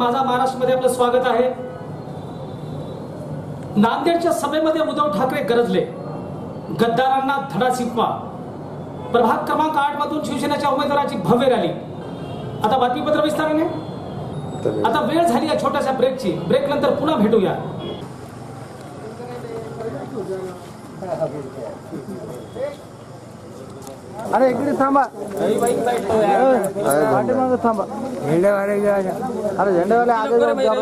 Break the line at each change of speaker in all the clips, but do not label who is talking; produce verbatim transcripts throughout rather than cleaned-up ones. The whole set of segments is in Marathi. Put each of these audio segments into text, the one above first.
माझा महाराष्ट्रामध्ये आपलं स्वागत आहे। नांदेडच्या सभेमध्ये उद्धव ठाकरे गरजले, गद्दारांना धडा शिकवा। प्रभाग क्रमांक आठ मधून शिवसेनेच्या उमेदवाराची भव्य रॅली। आता बातमीपत्र विस्ताराने। आता वेळ झाली या छोट्याशा ब्रेकची, ब्रेक नंतर पुन्हा भेटूया।
अरे इकडे थांबा, पाठीमागे थांबा। झेंडेवाले अरे झेंडेवाले आगे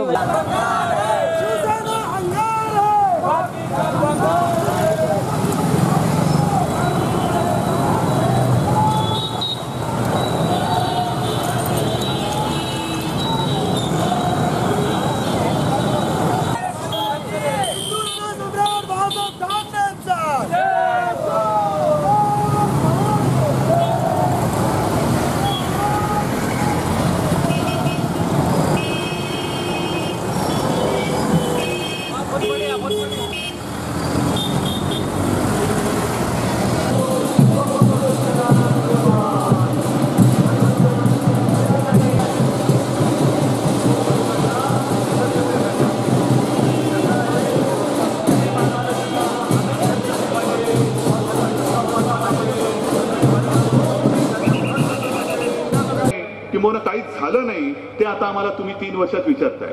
किंवा काहीच झालं नाही ते आता आम्हाला तुम्ही तीन वर्षात विचारताय।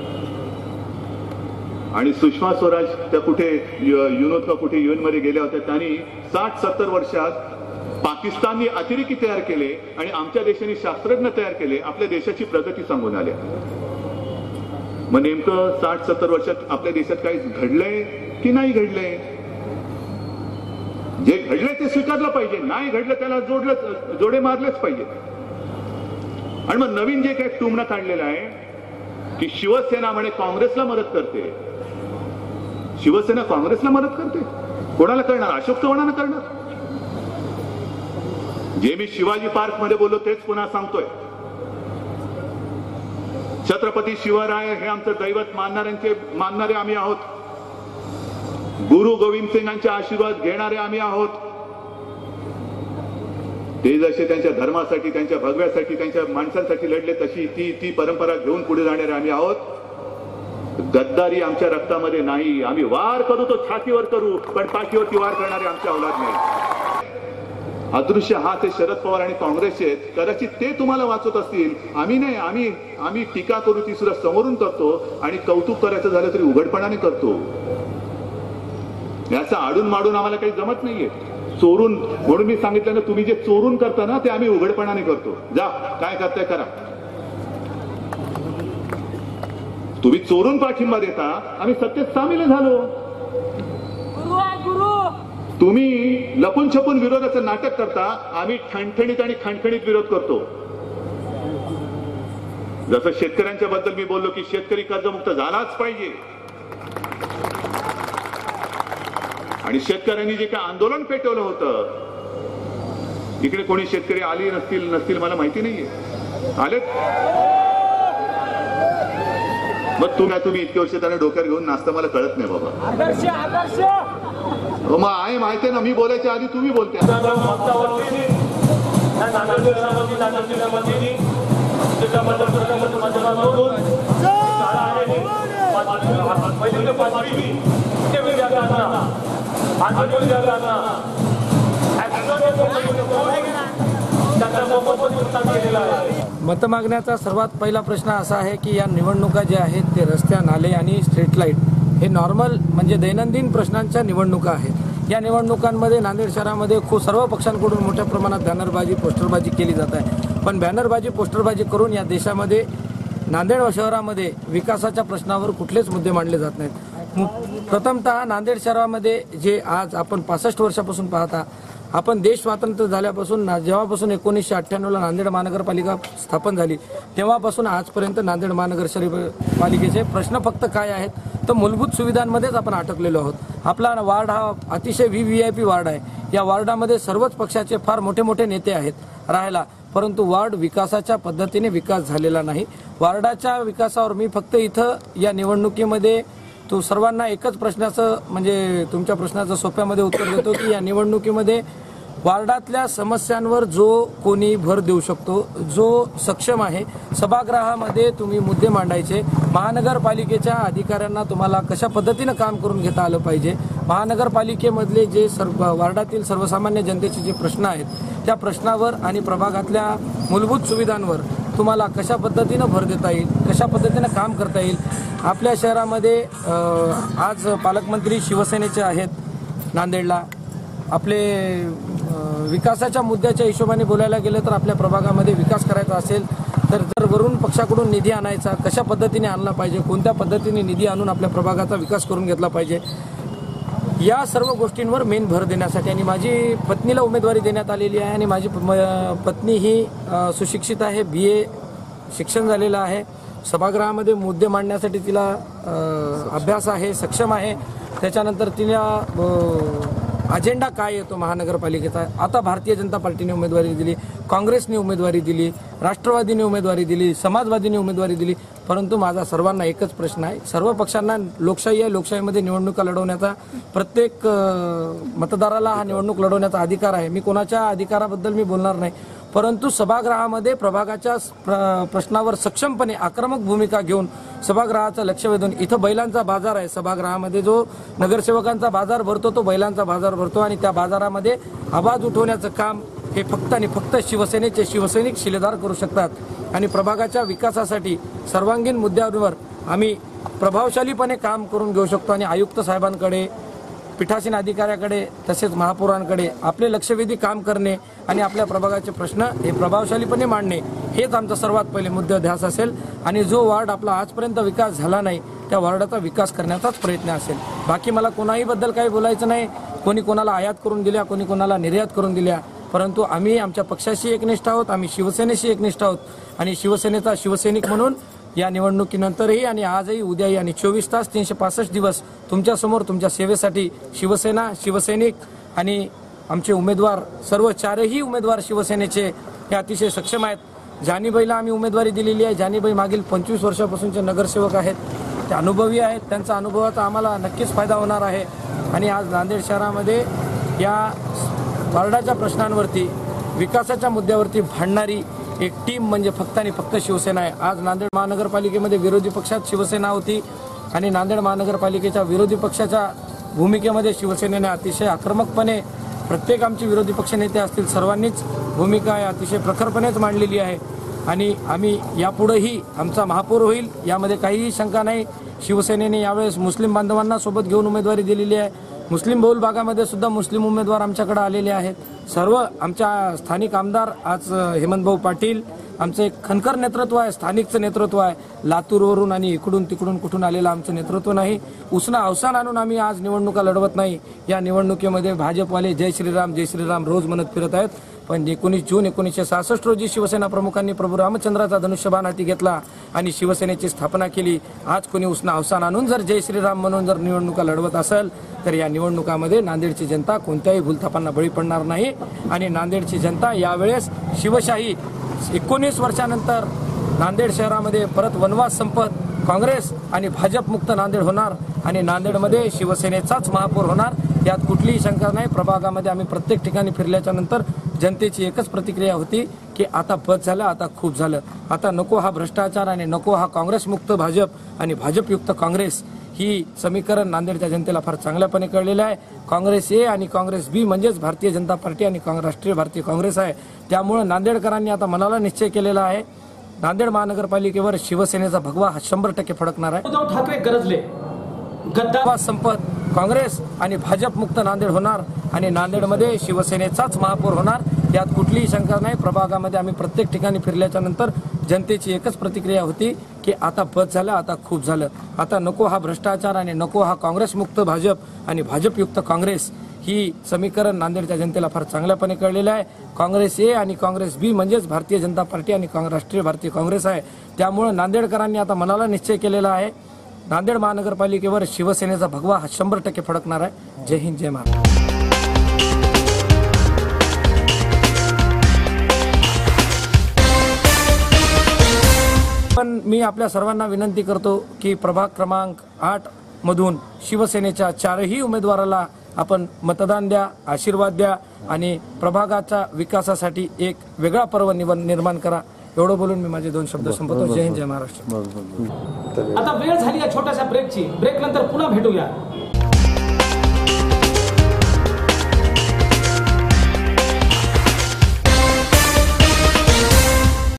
आणि सुषमा स्वराज त्या कुठे युनोत का कुठे युएन मध्ये गेल्या होत्या, त्यांनी साठ सत्तर वर्षात पाकिस्तानने अतिरेकी तयार केले आणि आमच्या देशाने शास्त्रज्ञ तयार केले, आपल्या देशाची प्रगती सांगून आल्या। मग नेमकं साठ सत्तर वर्षात आपल्या देशात काही घडलंय की नाही घडलंय? जे घडलंय ते स्वीकारलं पाहिजे, नाही घडलं त्याला जोडलं जोडे मारलेच पाहिजे। आणि मग नवीन जे काही टुमणं काढलेलं आहे की शिवसेना म्हणे काँग्रेसला मदत करते। शिवसेना काँग्रेसला मदत करते? कोणाला करणार? अशोक चव्हाणांना करणार? जे मी शिवाजी पार्क मध्ये बोललो तेच पुन्हा सांगतोय। छत्रपती शिवराय हे आमचं दैवत मानणाऱ्यांचे मानणारे आम्ही आहोत। गुरु गोविंद सिंगांचे आशीर्वाद घेणारे आम्ही आहोत। ते जसे त्यांच्या धर्मासाठी, त्यांच्या भगव्यासाठी, त्यांच्या माणसांसाठी लढले, तशी ती ती परंपरा घेऊन पुढे जाणारे आम्ही आहोत। गद्दारी आमच्या रक्तामध्ये नाही। आम्ही वार करू तो छातीवर करू, पण पाठीवरती वार करणारे आमच्या औलाद नाही। अदृश्य हात हे शरद पवार आणि काँग्रेसचे आहेत, कदाचित ते तुम्हाला वाचवत असतील, आम्ही नाही। आम्ही आम्ही टीका करू ती सुद्धा समोरून करतो आणि कौतुक करायचं झालं तरी उघडपणाने करतो। याचा आडून माडून आम्हाला काही जमत नाहीये। चोरून, म्हणून मी सांगितलं ना, तुम्ही जे चोरून करता ना ते आम्ही उघडपणाने करतो। जा काय करताय करा। तुम्ही चोरून पाठिंबा देता, आम्ही सत्तेत सामील झालो। तुम्ही लपून छपून विरोधाचं नाटक करता, आम्ही ठणठणीत आणि खणखणीत विरोध करतो। जसं शेतकऱ्यांच्या बद्दल मी बोललो की शेतकरी कर्जमुक्त झालाच पाहिजे, आणि शेतकऱ्यांनी जे काय आंदोलन पेटवलं होतं, इकडे कोणी शेतकरी आले नसतील नसतील मला माहिती नाहीये, आलेत? मग तुम्ही तुम्ही इतके वर्ष त्यांना डोक्यावर घेऊन नाचता, मला कळत नाही बाबा।
आदर्श आदर्श
मग आहे माहिती ना, मी बोलायच्या आधी तुम्ही बोलते।
मत मागण्याचा सर्वात पहिला प्रश्न असा आहे की या निवडणुका ज्या आहेत ते रस्त्या, नाले आणि स्ट्रीट लाईट हे नॉर्मल म्हणजे दैनंदिन प्रश्नांच्या निवडणुका आहेत। या निवडणुकांमध्ये नांदेड शहरामध्ये खूप सर्व पक्षांकडून मोठ्या प्रमाणात बॅनरबाजी, पोस्टरबाजी केली जात आहे। पण बॅनरबाजी, पोस्टरबाजी करून या देशामध्ये नांदेड शहरामध्ये विकासाच्या प्रश्नावर कुठलेच मुद्दे मांडले जात नाहीत। प्रथमतः नांदेड शहरामध्ये जे आज आपण पासष्ट वर्षापासून पाहता, आपण देश स्वातंत्र्य झाल्यापासून जेव्हापासून एकोणीसशे अठ्ठ्याण्णवला नांदेड महानगरपालिका स्थापन झाली तेव्हापासून आजपर्यंत नांदेड महानगरपालिकेचे प्रश्न फक्त काय आहेत तर मूलभूत सुविधांमध्येच आपण अटकलेलो आहोत। आपला वार्ड हा अतिशय V V I P ward आहे। या वार्डामध्ये सर्वच पक्षाचे फार मोठे मोठे नेते आहेत राहायला, परंतु वार्ड विकासाच्या पद्धतीने विकास झालेला नाही। वार्डाच्या विकासावर मी फक्त इथं या निवडणुकीमध्ये तो सर्वांना एकच प्रश्नाचं म्हणजे तुमच्या प्रश्नाचं सोप्यामध्ये उत्तर देतो की या निवडणुकीमध्ये वार्डातल्या समस्यांवर जो कोणी भर देऊ शकतो, जो सक्षम आहे, सभागृहामध्ये तुम्ही मुद्दे मांडायचे, महानगरपालिकेच्या अधिकाऱ्यांना तुम्हाला कशा पद्धतीनं काम करून घेता आलं पाहिजे, महानगरपालिकेमधले जे सर्व वार्डातील सर्वसामान्य जनतेचे जे प्रश्न आहेत त्या प्रश्नावर आणि प्रभागातल्या मूलभूत सुविधांवर तुम्हाला कशा पद्धतीनं भर देता येईल, कशा पद्धतीनं काम करता येईल. आपल्या शहरामध्ये आज पालकमंत्री शिवसेनेचे आहेत नांदेडला. आपले विकासाच्या मुद्द्याच्या हिशोबाने बोलायला गेलं तर आपल्या प्रभागामध्ये विकास करायचा असेल तर जर वरून पक्षाकडून निधी आणायचा, कशा पद्धतीने आणला पाहिजे, कोणत्या पद्धतीने निधी आणून आपल्या प्रभागाचा विकास करून घेतला पाहिजे, या सर्व गोष्टींवर मेन भर देण्यासाठी. आणि माझी पत्नीला उमेदवारी देण्यात आलेली आहे आणि माझी पत्नी ही सुशिक्षित आहे, बी ए शिक्षण झालेलं आहे. सभागृहामध्ये मुद्दे मांडण्यासाठी तिला अभ्यास आहे, सक्षम आहे. त्याच्यानंतर तिला अजेंडा काय येतो महानगरपालिकेचा. आता भारतीय जनता पार्टीने उमेदवारी दिली, काँग्रेसने उमेदवारी दिली, राष्ट्रवादीने उमेदवारी दिली, समाजवादीने उमेदवारी दिली, परंतु माझा सर्वांना एकच प्रश्न आहे. सर्व पक्षांना लोकशाही आहे, लोकशाहीमध्ये निवडणुका लढवण्याचा प्रत्येक मतदाराला हा निवडणूक लढवण्याचा अधिकार आहे. मी कोणाच्या अधिकाराबद्दल मी बोलणार नाही, परंतु सभागृहामध्ये प्रभागाच्या प्रश्नावर सक्षमपणे आक्रमक भूमिका घेऊन सभागृहाचं लक्ष वेधून, इथं बैलांचा बाजार आहे, सभागृहामध्ये जो नगरसेवकांचा बाजार भरतो तो बैलांचा बाजार भरतो आणि त्या बाजारामध्ये आवाज उठवण्याचं काम हे फक्त आणि फक्त शिवसेनेचे शिवसैनिक शिलेदार करू शकतात. आणि प्रभागाच्या विकासासाठी सर्वांगीण मुद्द्यांवर आम्ही प्रभावशालीपणे काम करून घेऊ शकतो. आणि आयुक्त साहेबांकडे, पीठासीन अधिकाऱ्याकडे तसेच महापौरांकडे आपले लक्षवेधी काम करणे आणि आपल्या प्रभागाचे प्रश्न हे प्रभावशालीपणे मांडणे हेच आमचा सर्वात पहिले मुद्दा ध्यास असेल. आणि जो वार्ड आपला आजपर्यंत विकास झाला नाही त्या वार्डाचा विकास करण्याचाच प्रयत्न असेल. बाकी मला कोणाही बद्दल काही बोलायचं नाही. कोणी कोणाला आयात करून दिल्या, कोणी कोणाला निर्यात करून दिल्या, परंतु आम्ही आमच्या पक्षाशी एकनिष्ठ आहोत, आम्ही शिवसेनेशी एकनिष्ठ आहोत. आणि शिवसेनेचा शिवसैनिक म्हणून या निवडणुकीनंतरही आणि आजही उद्याही आणि चोवीस तास तीनशे पासष्ट दिवस तुमच्यासमोर तुमच्या सेवेसाठी शिवसेना, शिवसैनिक आणि आमचे उमेदवार, सर्व चारही उमेदवार शिवसेनेचे हे अतिशय सक्षम आहेत. जानीबाईला आम्ही उमेदवारी दिलेली आहे. जानीबाई मागील पंचवीस वर्षापासूनचे नगरसेवक आहेत, ते अनुभवी आहेत. त्यांचा अनुभवाचा आम्हाला नक्कीच फायदा होणार आहे. आणि आज नांदेड शहरामध्ये या वार्डाच्या प्रश्नांवरती, विकासाच्या मुद्द्यावरती भांडणारी एक टीम म्हणजे फक्त आणि फक्त शिवसेना आहे. आज नांदेड महानगरपालिकेमध्ये विरोधी पक्षात शिवसेना होती आणि नांदेड महानगरपालिकेच्या विरोधी पक्षाच्या भूमिकेमध्ये शिवसेनेने अतिशय आक्रमकपणे, प्रत्येक आमचे विरोधी पक्षनेते असतील सर्वांनीच भूमिका आहे अतिशय प्रखरपणेच मांडलेली आहे. आणि आम्ही यापुढेही आमचा महापौर होईल यामध्ये काहीही शंका नाही. शिवसेनेने यावेळेस मुस्लिम बांधवांना सोबत घेऊन उमेदवारी दिलेली आहे. मुस्लिम बहुल भागामध्ये सुद्धा मुस्लिम उमेदवार आमच्याकडे आलेले आहेत. सर्व आमच्या स्थानिक आमदार आज हेमंतभाऊ पाटील, आमचं एक खनकर नेतृत्व आहे, स्थानिकचं नेतृत्व आहे. लातूरवरून आणि इकडून तिकडून कुठून आलेलं आमचं नेतृत्व नाही. उसना अवसान आणून आम्ही आज निवडणुका लढवत नाही. या निवडणुकीमध्ये भाजपवाले जय श्रीराम जय श्रीराम रोज म्हणत फिरत आहेत. पण एकोणीस जून एकोणीसशे सहासष्ट रोजी शिवसेना प्रमुखांनी प्रभू रामचंद्राचा धनुष्यबाण हाती घेतला आणि शिवसेनेची स्थापना केली. आज कोणी उसना अवसान आणून जर जय श्रीराम म्हणून जर निवडणुका लढवत असेल तर या निवडणुकामध्ये नांदेडची जनता कोणत्याही भूलथापांना बळी पडणार नाही. आणि नांदेडची जनता यावेळेस शिवशाही एकोणीस वर्षानंतर नांदेड शहरामध्ये परत वनवास संपत काँग्रेस आणि भाजप मुक्त नांदेड होणार आणि नांदेडमध्ये शिवसेनेचाच महापौर होणार, यात कुठलीही शंका नाही. प्रभागामध्ये आम्ही प्रत्येक ठिकाणी फिरल्याच्या नंतर जनतेची एकच प्रतिक्रिया होती की आता बस झालं, आता खूप झालं, आता नको हा भ्रष्टाचार आणि नको हा काँग्रेसमुक्त भाजप आणि भाजपयुक्त काँग्रेस. ही समीकरण नांदेडच्या जनतेला फार चांगल्यापणे कळलेलं आहे. काँग्रेस ए आणि काँग्रेस बी म्हणजेच भारतीय जनता पार्टी आणि राष्ट्रीय भारतीय काँग्रेस आहे. त्यामुळे नांदेडकरांनी आता मनाला निश्चय केलेला आहे, नांदेड महानगरपालिकेवर शिवसेनेचा भगवा हा शंभर टक्के फडकणार आहे.
उद्धव ठाकरे गरजले, गद्दार
संपत काँग्रेस आणि भाजप मुक्त नांदेड होणार आणि नांदेडमध्ये शिवसेनेचाच महापौर होणार, यात कुठलीही शंका नाही. प्रभागामध्ये आम्ही प्रत्येक ठिकाणी फिरल्याच्या नंतर जनतेची एकच प्रतिक्रिया होती की आता बस झालं, आता खूप झालं, आता नको हा भ्रष्टाचार आणि नको हा काँग्रेसमुक्त भाजप आणि भाजपयुक्त काँग्रेस. ही समीकरण नांदेडच्या जनतेला फार चांगल्यापणे कळलेलं आहे. काँग्रेस ए आणि काँग्रेस बी म्हणजेच भारतीय जनता पार्टी आणि राष्ट्रीय भारतीय काँग्रेस आहे. त्यामुळे नांदेडकरांनी आता मनाला निश्चय केलेला आहे, नांदेड महानगरपालिकेवर शिवसेनेचा भगवा हा शंभर टक्के फडकणार आहे. जय हिंद, जय महाराष्ट्र. पण मी आपल्या सर्वांना विनंती करतो की प्रभाग क्रमांक आठ मधून शिवसेनेच्या चारही उमेदवाराला आपण मतदान द्या, आशीर्वाद द्या आणि प्रभागाच्या विकासासाठी एक वेगळा पर्व निव- निर्माण करा. एवढं बोलून मी माझे दोन शब्द संपवतो. जय हिंद, जय महाराष्ट्र.
आता वेळ झाली या छोट्याशा ब्रेकची. ब्रेक नंतर पुन्हा भेटूया.